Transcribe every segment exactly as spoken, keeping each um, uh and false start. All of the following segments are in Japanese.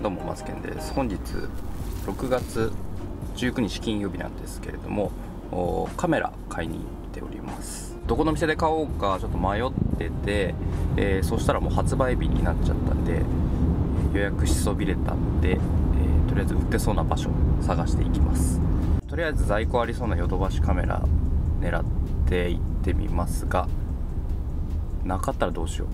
どうもマツケンです。本日ろくがつじゅうくにち金曜日なんですけれども、カメラ買いに行っております。どこの店で買おうかちょっと迷ってて、えー、そしたらもう発売日になっちゃったんで予約しそびれたんで、えー、とりあえず売ってそうな場所を探していきます。とりあえず在庫ありそうなヨドバシカメラ狙って行ってみますが、なかったらどうしよう。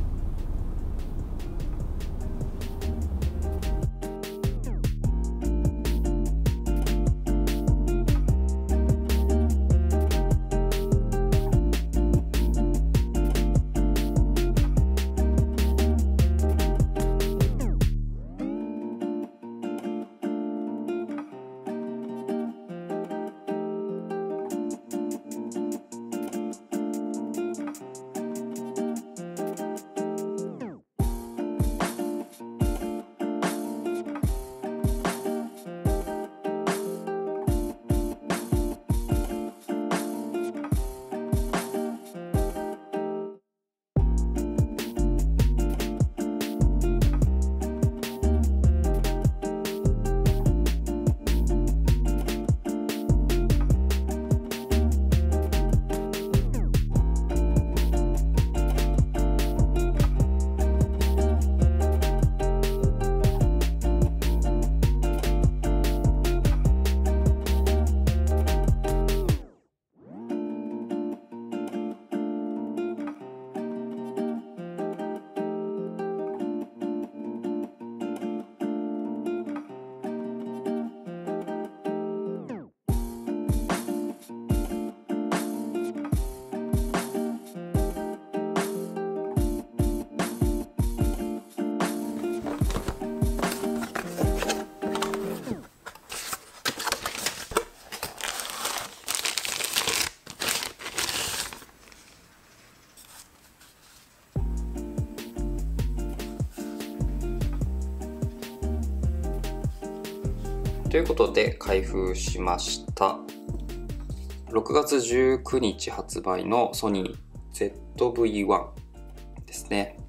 ということで開封しました。ろくがつじゅうくにち発売のソニー ゼットブイワン ですね。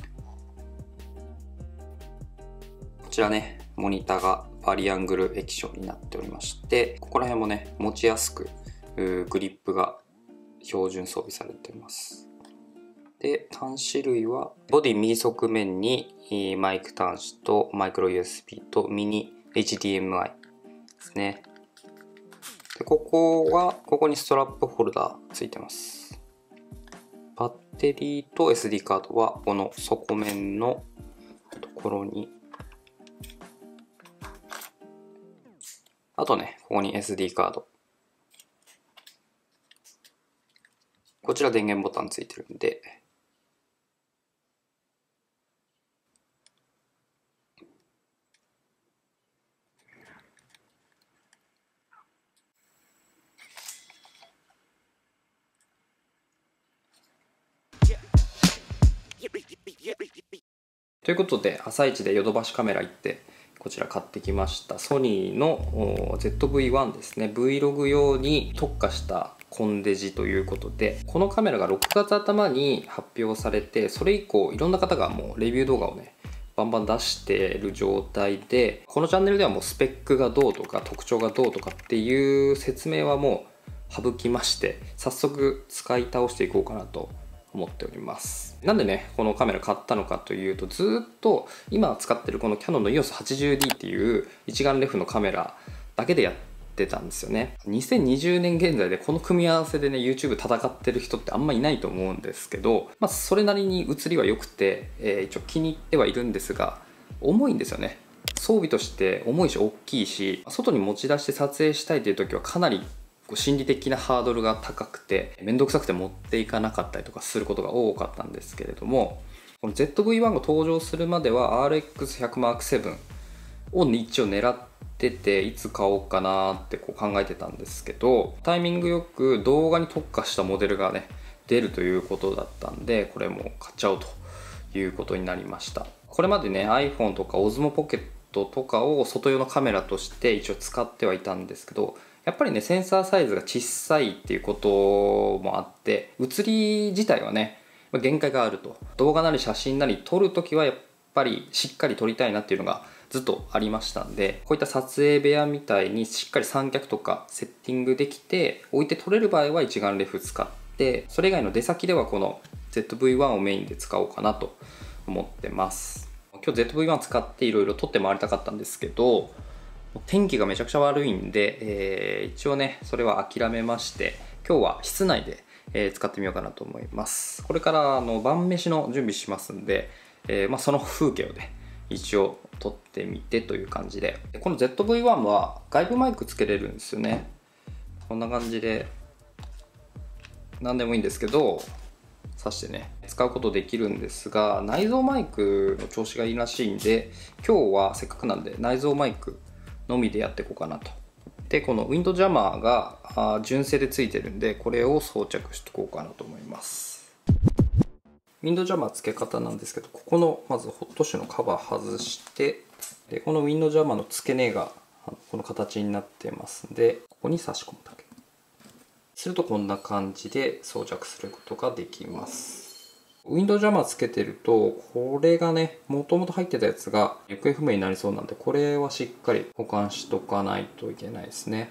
こちらね、モニターがバリアングル液晶になっておりまして、ここら辺もね、持ちやすくグリップが標準装備されています。で、端子類はボディ右側面にマイク端子とマイクロ ユーエスビー とミニ エイチディーエムアイ ですね。で、ここはここにストラップホルダーついてます。バッテリーと エスディー カードはこの底面のところに、あとね、ここに エスディー カード、こちら電源ボタンついてるんで、ということで朝一でヨドバシカメラ行ってこちら買ってきました。ソニーの ゼットブイワン ですね。 Vlog 用に特化したコンデジということで、このカメラがろくがつ頭に発表されて、それ以降いろんな方がもうレビュー動画をねバンバン出している状態で、このチャンネルではもうスペックがどうとか特徴がどうとかっていう説明はもう省きまして、早速使い倒していこうかなと思っております。なんでねこのカメラ買ったのかというと、ずっと今使ってるこのキヤノンの イーオーエスはちじゅうディー っていう一眼レフのカメラだけでやってたんですよね。にせんにじゅうねん現在でこの組み合わせでね YouTube 戦ってる人ってあんまいないと思うんですけど、まあそれなりに写りは良くて、えー、一応気に入ってはいるんですが、重いんですよね。装備として重いし大きいし、外に持ち出して撮影したいという時はかなり心理的なハードルが高くて面倒くさくて持っていかなかったりとかすることが多かったんですけれども、この ゼットブイワン が登場するまでは アールエックスひゃくマークセブン を一応狙ってて、いつ買おうかなってこう考えてたんですけど、タイミングよく動画に特化したモデルがね出るということだったんで、これも買っちゃおうということになりました。これまでね iPhone とか オズモ ポケットとかを外用のカメラとして一応使ってはいたんですけど、やっぱりねセンサーサイズが小さいっていうこともあって、写り自体はね限界があると。動画なり写真なり撮るときはやっぱりしっかり撮りたいなっていうのがずっとありましたんで、こういった撮影部屋みたいにしっかり三脚とかセッティングできて置いて撮れる場合は一眼レフ使って、それ以外の出先ではこの ゼットブイワン をメインで使おうかなと思ってます。今日 ゼットブイワン 使っていろいろ撮って回りたかったんですけど、天気がめちゃくちゃ悪いんで、えー、一応ねそれは諦めまして、今日は室内で、えー、使ってみようかなと思います。これからあの晩飯の準備しますんで、えーまあ、その風景をね一応撮ってみてという感じで、この ゼットブイワン は外部マイクつけれるんですよね。こんな感じで何でもいいんですけど挿してね使うことできるんですが、内蔵マイクの調子がいいらしいんで、今日はせっかくなんで内蔵マイクのみでやっていこうかなと。でこのウィンドジャマーが純正でついてるんで、これを装着しておこうかなと思います。ウィンドジャマー付け方なんですけど、ここのまずホットシュのカバー外して、でこのウィンドジャマーの付け根がこの形になってますんで、ここに差し込むだけするとこんな感じで装着することができます。ウィンドウジャマーつけてると、これがねもともと入ってたやつが行方不明になりそうなんで、これはしっかり保管しとかないといけないですね。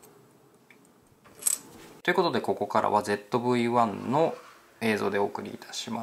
ということでここからは ゼットブイワン の映像でお送りいたします。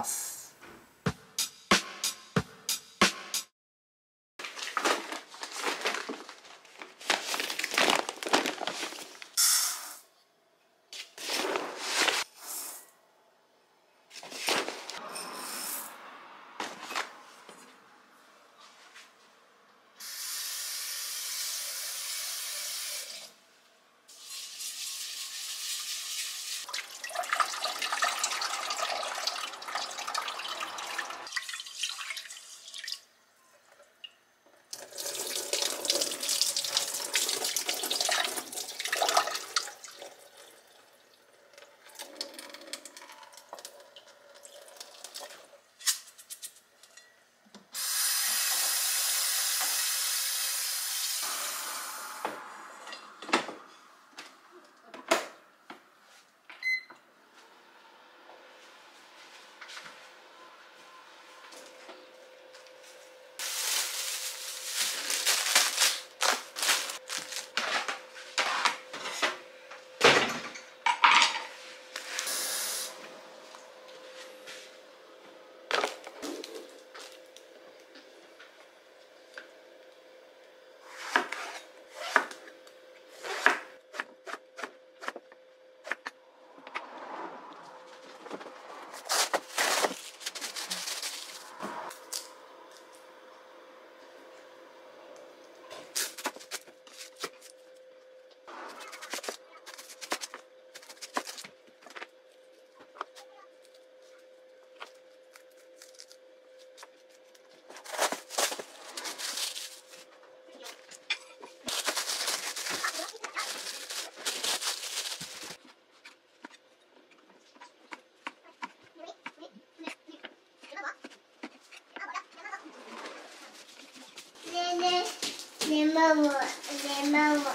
ねママ、ねママ、うん、ね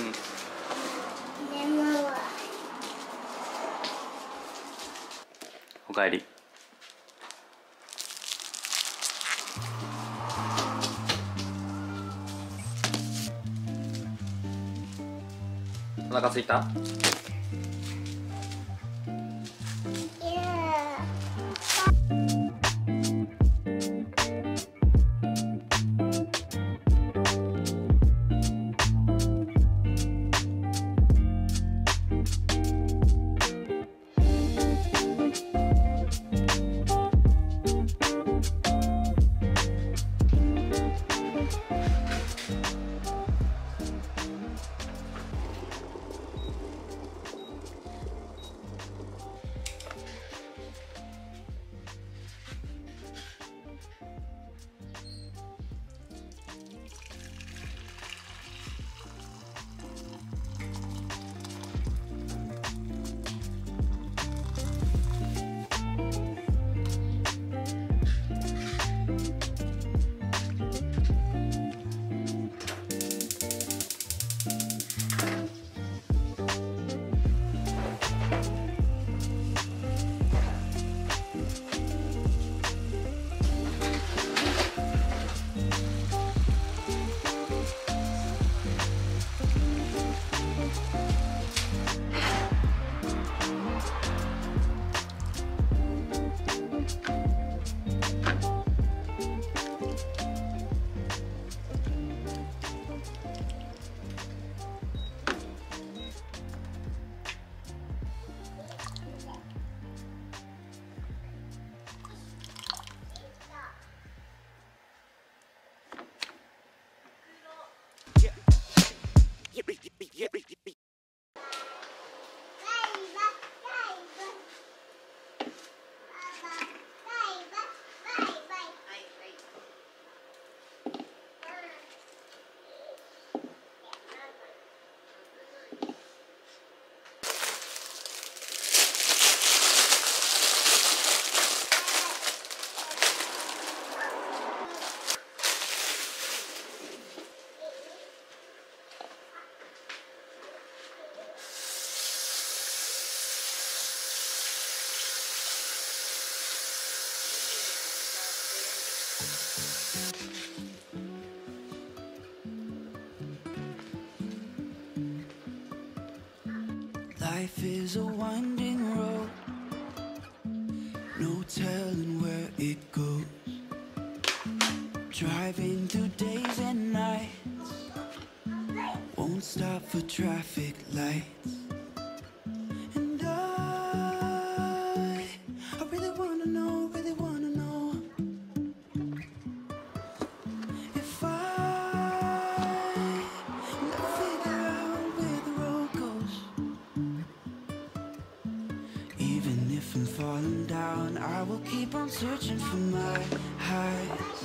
ママ。 おかえり。お腹すいた？ Life is a winding road, no telling where it goes. Driving through days and nights, won't stop for traffic lights. And I, I really wanna know, really wanna know if I never figure out where the road goes. Even if I'm falling down, I will keep on searching for my highs.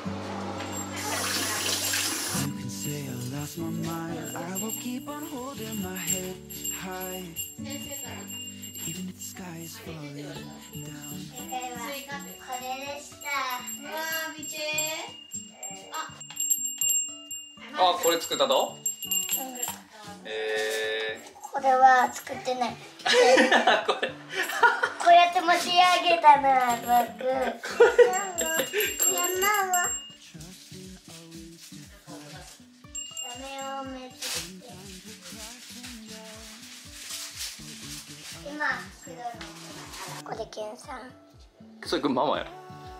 You can say I lost my mind, I will keep on holding my head high. Even if the sky is falling down. これでした。 あ、これ作ったと？えこれは作ってない。 ー、これこうやって持ち上げたな、バッグ。山はダメをめつけて。今、黒の。これ、ケンさん。 それママやろ。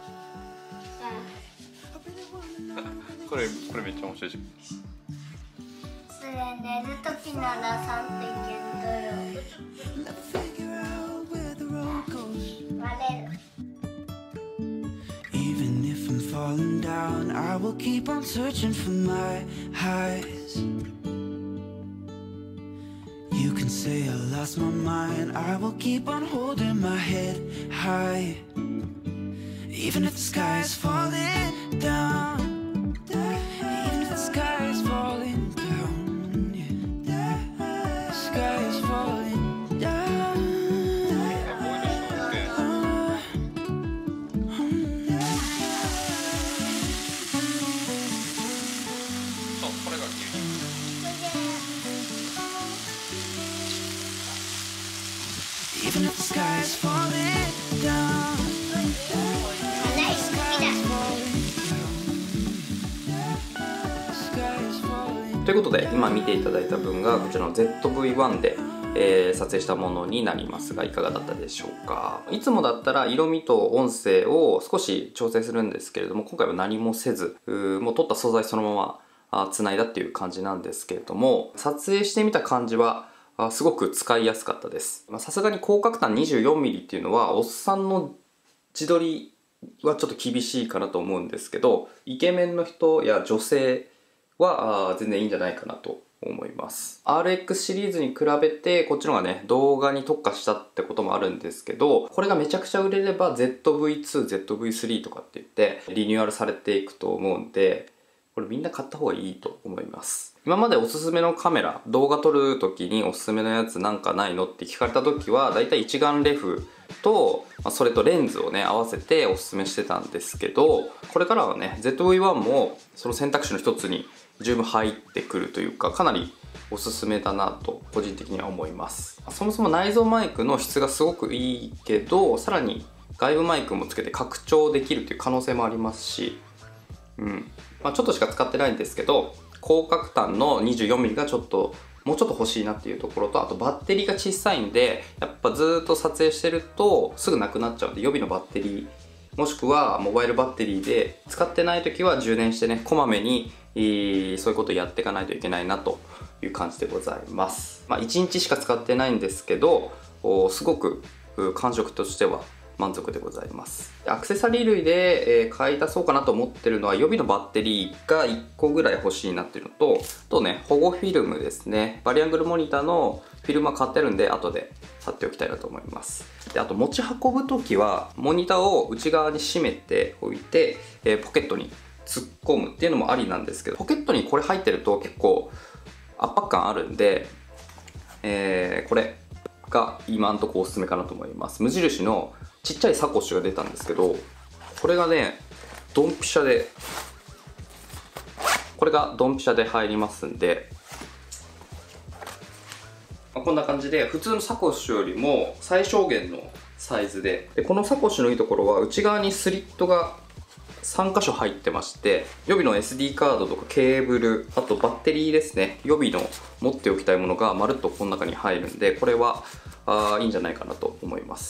これこれめっちゃ面白いじゃん。 それ寝るときならさんっていけんとよ。割れる。 Even if I'm falling down, I will keep on searching for my highs. You can say I lost my mind, I will keep on holding my head high. Even if the sky is falling down. Even if the sky is falling down, yeah. The sky is falling down. Even if the sky is falling down. 大好きだ。 ということで今見ていただいた分がこちらの ゼットブイワン で、えー、撮影したものになりますがいかがだったでしょうか。いつもだったら色味と音声を少し調整するんですけれども今回は何もせずもう撮った素材そのままつないだっていう感じなんですけれども撮影してみた感じはすごく使いやすかったです。さすがに広角端 にじゅうよんミリ っていうのはおっさんの自撮りはちょっと厳しいかなと思うんですけどイケメンの人や女性は全然いいんじゃないかなと思います。アールエックス シリーズに比べてこっちの方がね動画に特化したってこともあるんですけどこれがめちゃくちゃ売れれば ゼットブイツー、ゼットブイスリー とかって言ってリニューアルされていくと思うんでこれみんな買った方がいいと思います。今までおすすめのカメラ動画撮る時におすすめのやつなんかないのって聞かれた時はだいたい一眼レフとそれとレンズをね合わせておすすめしてたんですけどこれからはね ゼットブイワン もその選択肢の一つに十分入ってくるというかかなりおすすめだなと個人的には思います。そもそも内蔵マイクの質がすごくいいけどさらに外部マイクもつけて拡張できるという可能性もありますし、うんまあ、ちょっとしか使ってないんですけど広角端の にじゅうよんミリ がちょっともうちょっと欲しいなっていうところとあとバッテリーが小さいんでやっぱずっと撮影してるとすぐなくなっちゃうんで予備のバッテリーもしくはモバイルバッテリーで使ってない時は充電してねこまめにそういうことをやっていかないといけないなという感じでございます。まあ、いちにちしか使ってないんですけどすごく感触としては満足でございます。アクセサリー類で、えー、買い足そうかなと思ってるのは予備のバッテリーがいっこぐらい欲しいなっていうのとあとね保護フィルムですねバリアングルモニターのフィルムは買ってるんで後で貼っておきたいなと思います。であと持ち運ぶ時はモニターを内側に締めておいて、えー、ポケットに突っ込むっていうのもありなんですけどポケットにこれ入ってると結構圧迫感あるんで、えー、これが今んとこおすすめかなと思います。無印のちっちゃいサコッシュが出たんですけどこれがねドンピシャでこれがドンピシャで入りますんで、まあ、こんな感じで普通のサコッシュよりも最小限のサイズででこのサコッシュのいいところは内側にスリットがさん箇所入ってまして、予備の エスディー カードとかケーブル、あとバッテリーですね、予備の持っておきたいものがまるっとこの中に入るんで、これはあいいんじゃないかなと思います。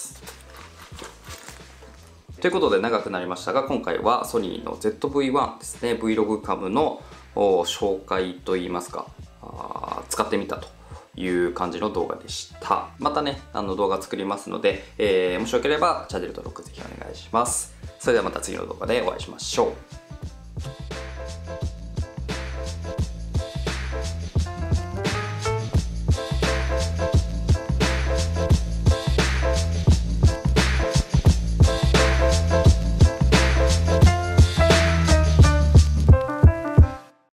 ということで長くなりましたが、今回はソニーの ゼットブイワン ですね、 Vlog カムの紹介といいますか、あ使ってみたという感じの動画でした。またね、あの動画作りますので、えー、もしよければチャンネル登録ぜひお願いします。それではまた次の動画でお会いしましょう。